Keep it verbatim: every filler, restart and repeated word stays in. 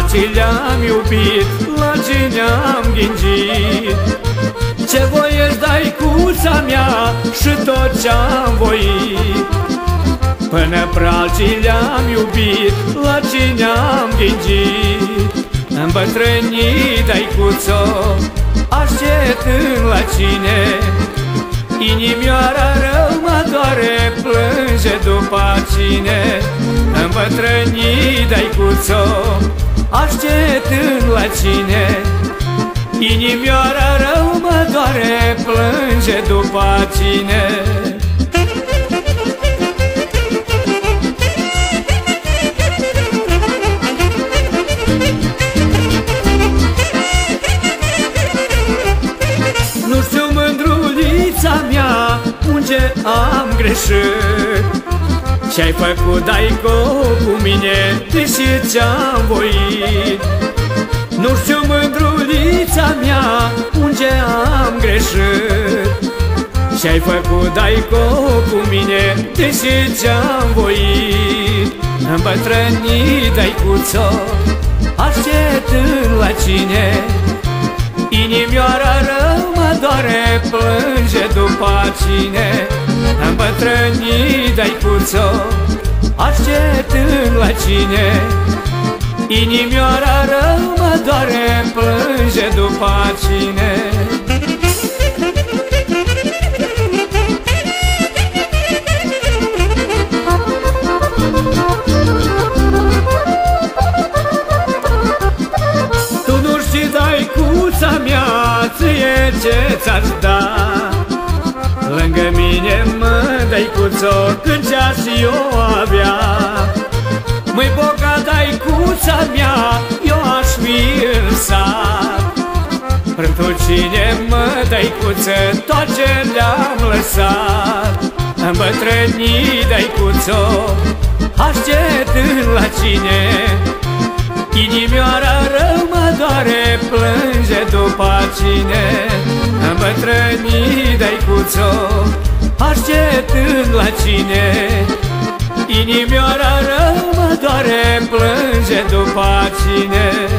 ce le-am iubit, la cine am ghingit. Ce voie-ți dai cuța mea și tot ce-am voit, până pralcii le-am iubit, la cine am ghingit. Îmbătrânii dai cuțo, așteptând la cine, inimioara rău mă doare, plânge după cine. Îmbătrânii dai cuțo, așteptând la cine, inimioara rău mă doare, plânge după cine. Nu știu, mândrulița mea, unde am greșit, ce-ai făcut, daico, cu mine, deși ce-am voit. Nu știu, mândrulița mea, unde am greșit, ce-ai făcut, daico, cu mine, deși ce-am voit. Îmbătrânii daicuțo, așteptând la cine, inimioara rău mă doare, plânge după cine. Îmbătrânii daicuțo, așteptând la cine, inimioara rău mă doare, plânge după cine. Tu nu știi, daicuța mea, ție ce ți-aș da, lângă mine, mă, daicuțo, când ce-aș eu avea. Măi boga, daicuța mea, eu aș fi în sat, pentru cine, mă, daicuță, tot ce le-am lăsat. Îmbătrânii daicuțo, așteptând la cine, inimioara rău mă doare, plânge după cine. Îmbătrânii daicuțo, așteptând la cine, inimioara rău mă doare, plânge după cine.